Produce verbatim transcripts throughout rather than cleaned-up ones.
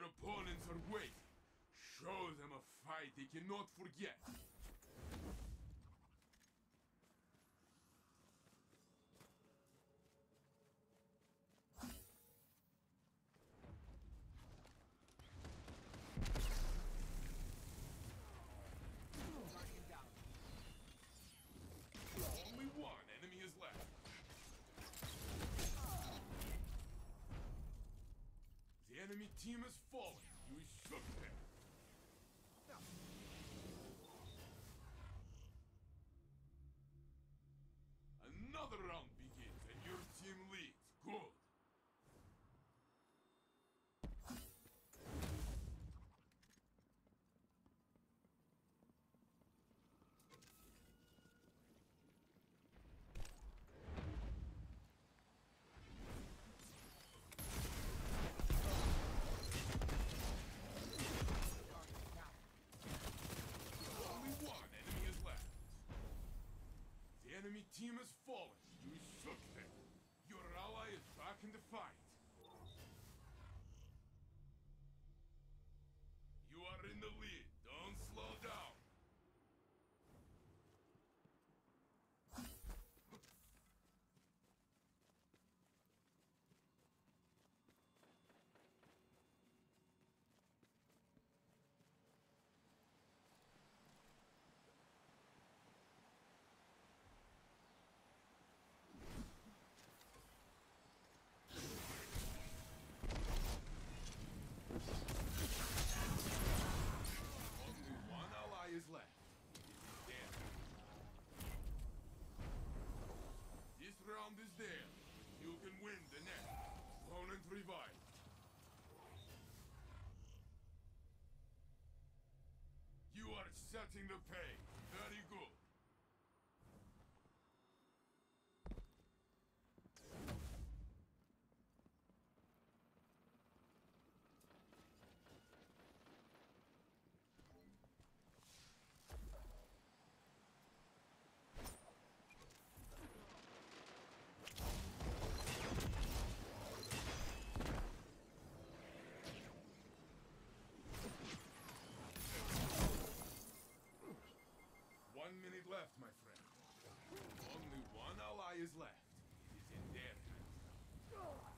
opponents are waiting. Show them a fight they cannot forget. Only one enemy is left. The enemy team has fallen. You shook them. Another round begins and your team leads. Good. One enemy is left. The enemy team has fallen. You shook them. Your ally is back in the fight. You are in the lead. Don't slow down. One ally is left. It is dead. This round is there. You can win the next. Opponent revived. You are setting the pace. Very good. One minute left, my friend. Only one ally is left. It is in their hands.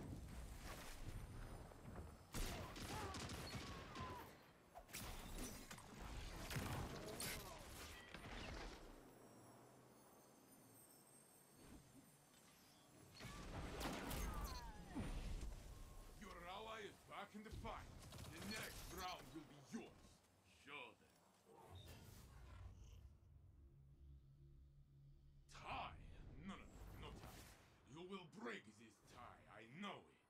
Your ally is back in the fight. The next round will be yours. Show them. Tie? No, no, no tie. You will break this tie, I know it.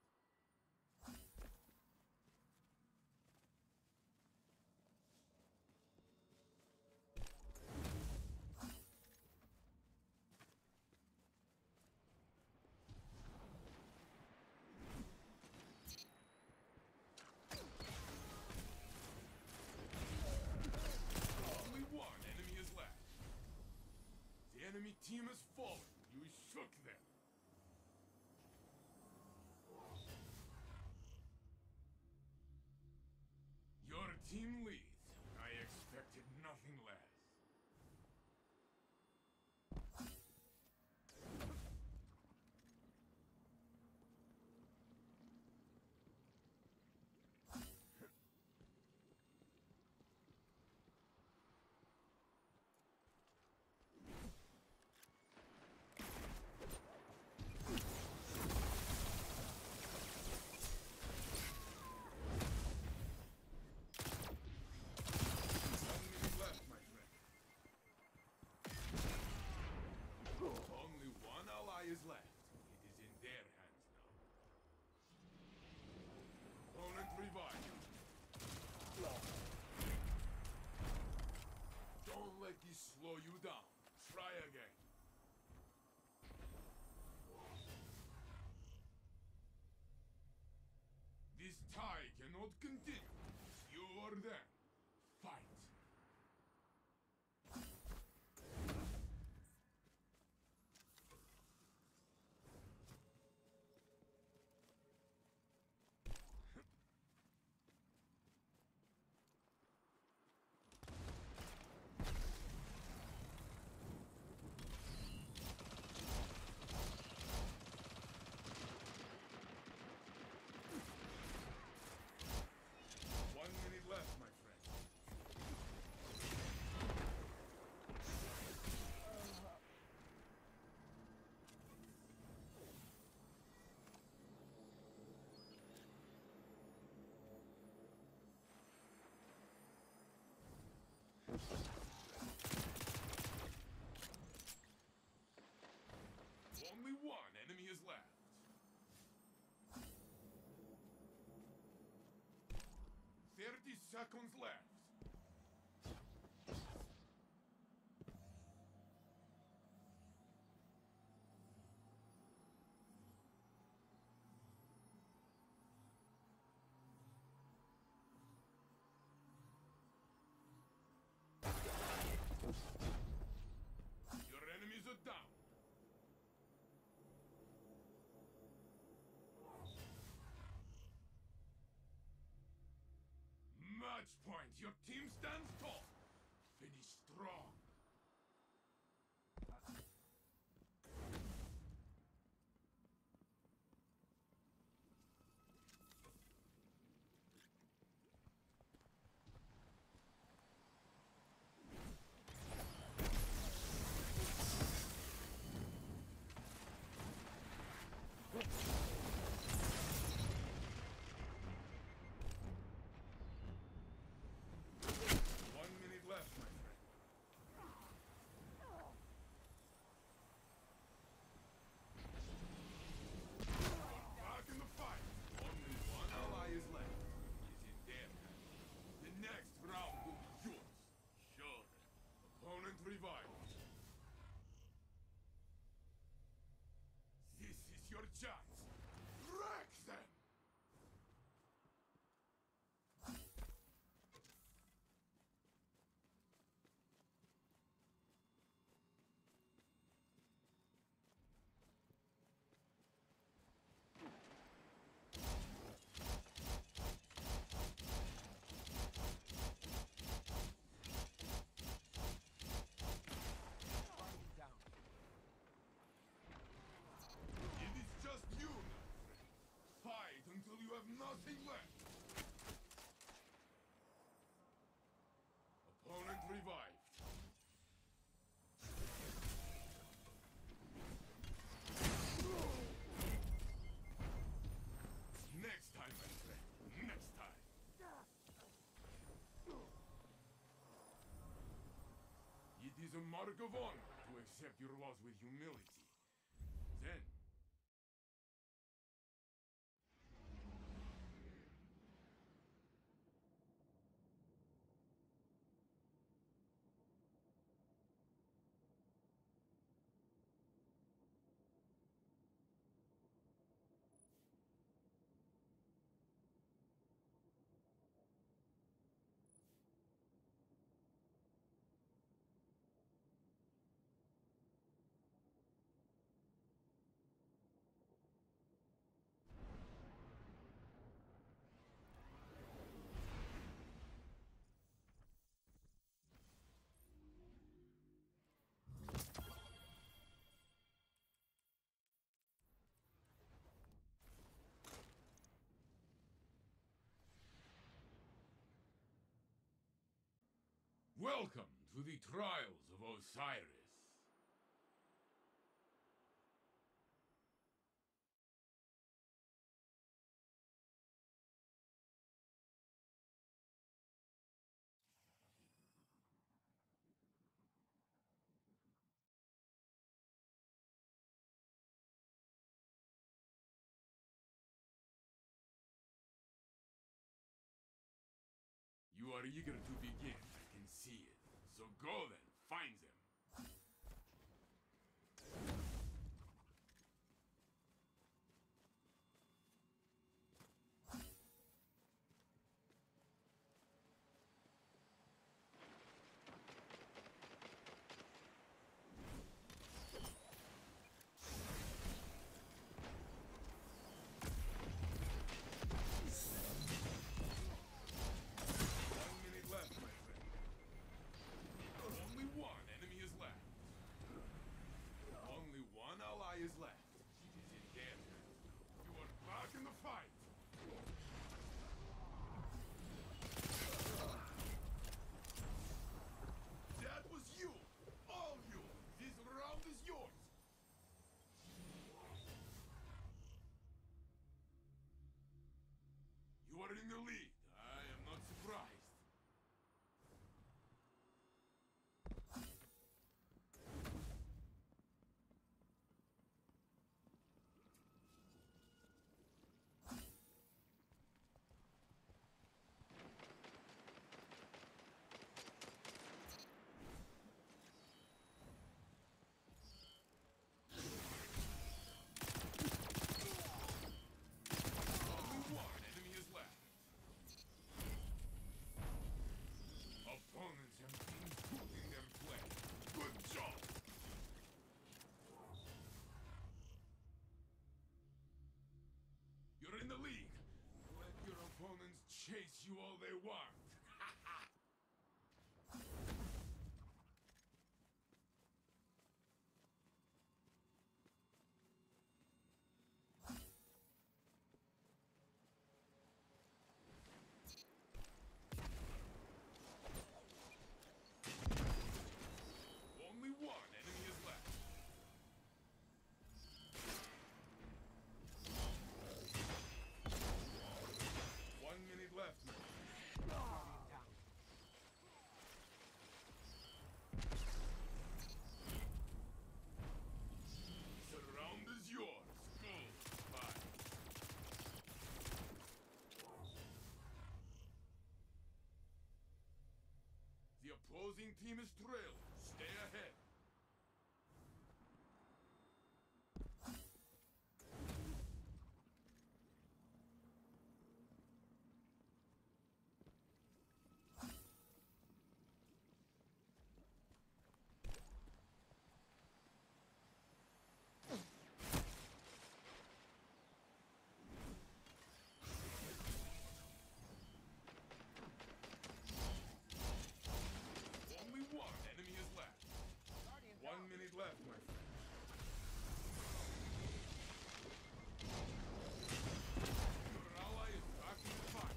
Only one enemy is left. The enemy team has fallen. You shook them. Your team leads. I expected nothing less. Only one ally is left. It is in their hands now. Opponent revived. Don't let this slow you down. Try again. This tie cannot continue. It's you or them. Fight. seconds left. Your enemies are down. Match point. Your team stands tall. Finish strong. One minute left, my friend. Back in the fight. Only one ally is left. He's in their hands. The next round will be yours. Sure. Opponent revived. This is your chance. Wreck them! It is just you, my friend. Fight until you have nothing left. Opponent revived. Next time, my friend. Next time. It is a mark of honor to accept your loss with humility. Then, welcome to the trials of Osiris. You are eager to begin, I can see it. So go then, find them. One minute left, my friend. Only one enemy chase you all they want. Only one enemy is left. One minute left, man. Surround is yours. Goodbye. The opposing team is trailing. Stay ahead. Only one enemy is left. One minute left, my friend. Your ally is back in the fight.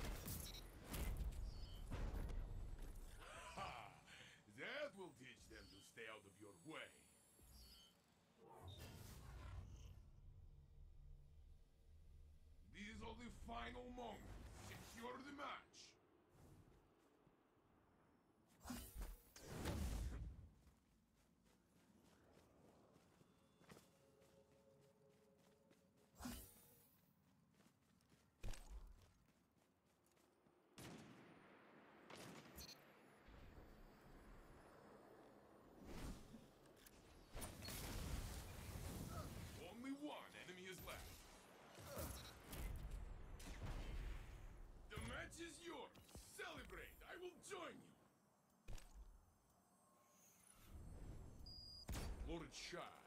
Ha! That will teach them to stay out of your way. These are the final moments. Secure the match. Only one enemy is left. The match is yours. Celebrate. I will join you. Lord Shah